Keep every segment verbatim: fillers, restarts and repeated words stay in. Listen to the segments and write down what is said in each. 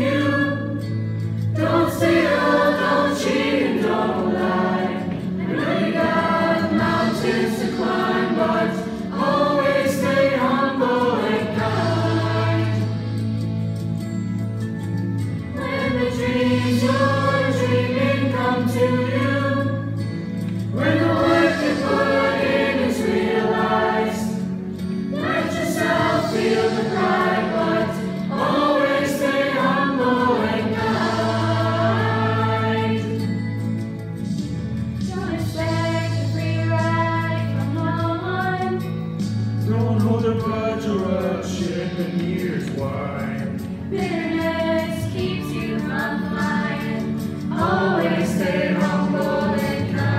you. Don't steal, don't cheat, and don't lie. I know you got mountains to climb, but always stay humble and kind. When the dreams you're dreaming come to you, when the work you put in is realized, let yourself feel the pride, but always stay humble and kind. Don't expect a free ride from no one. Don't hold a grudge or a ship in years wide. Bitterness keeps you from flying. Always stay humble and kind.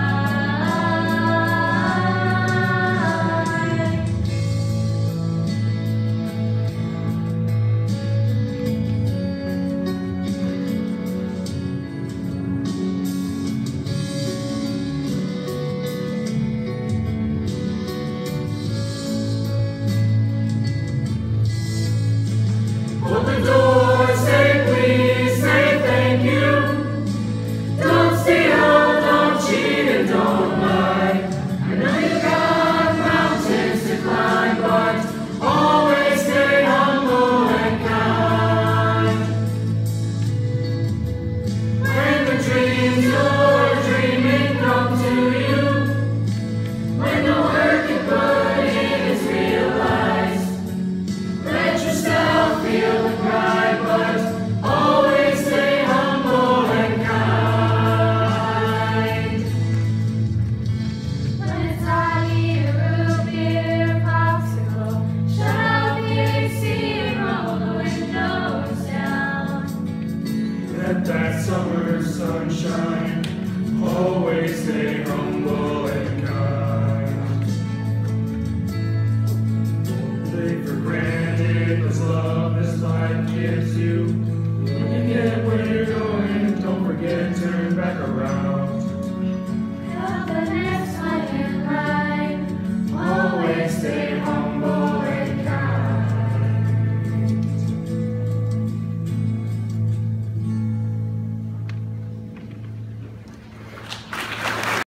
Open doors, say please, say thank you. Don't steal, don't cheat, and don't lie. I know you got mountains to climb, but always stay humble and kind. When the dreams you're dreaming come to you, when the work you put in is realized, let yourself feel the pride, but always stay humble and kind. When it's hot, eat a root beer popsicle, shut out the A C and roll the windows down. Let that summer sunshine always stay humble and kind.